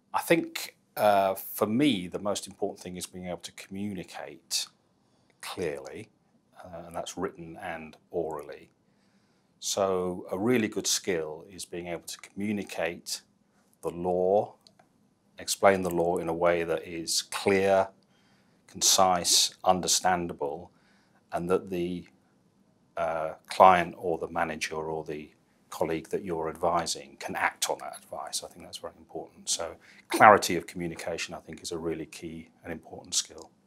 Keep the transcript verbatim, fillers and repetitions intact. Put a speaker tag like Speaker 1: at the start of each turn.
Speaker 1: I think uh, for me, the most important thing is being able to communicate clearly, uh, and that's written and orally. So a really good skill is being able to communicate the law, explain the law in a way that is clear, concise, understandable, and that the uh, client or the manager or the colleague that you're advising can act on that advice. I think that's very important. So clarity of communication, I think, is a really key and important skill.